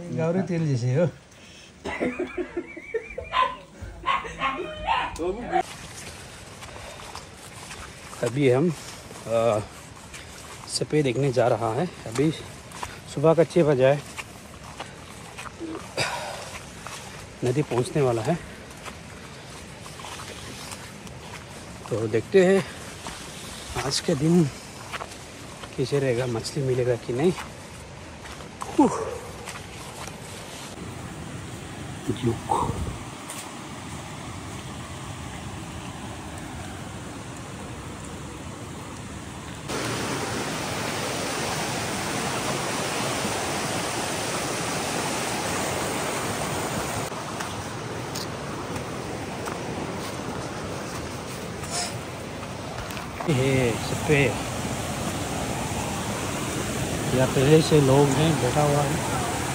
गाउरे तेल जैसे हो। अभी हम सफ़ेद देखने जा रहा है। अभी सुबह का 6 बजा है। नदी पहुंचने वाला है, तो देखते हैं आज के दिन कैसे रहेगा, मछली मिलेगा कि नहीं। ये सफे या पहले से लोग हैं, बैठा हुआ है।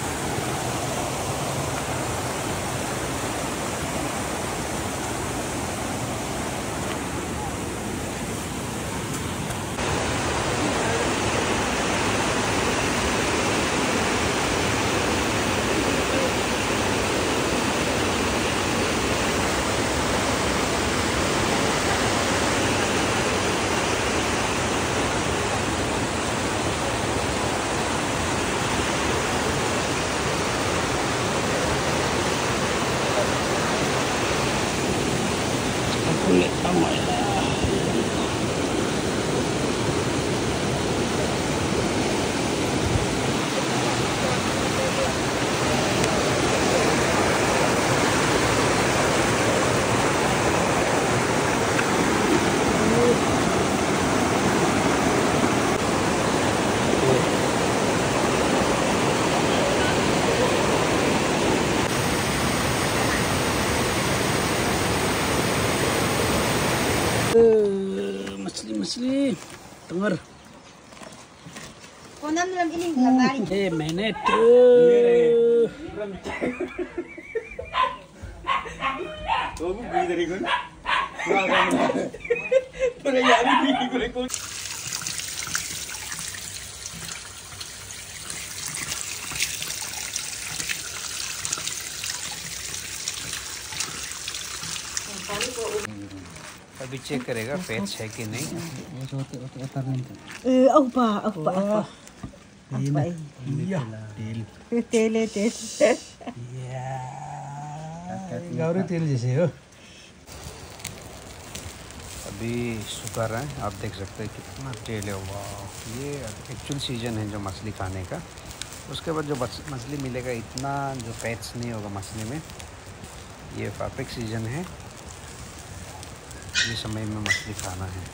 मछली तंगर मैंने अभी चेक करेगा पेच है कि नहीं। गाउरे तेल जैसे हो। अभी सुखा रहा है, आप देख सकते हैं कितना तेल है। वाह, ये एक्चुअल सीजन है जो मछली खाने का। उसके बाद जो मछली मिलेगा, इतना जो पेच नहीं होगा मछली में। ये परफेक्ट सीजन है, ये समय में मछली खाना है।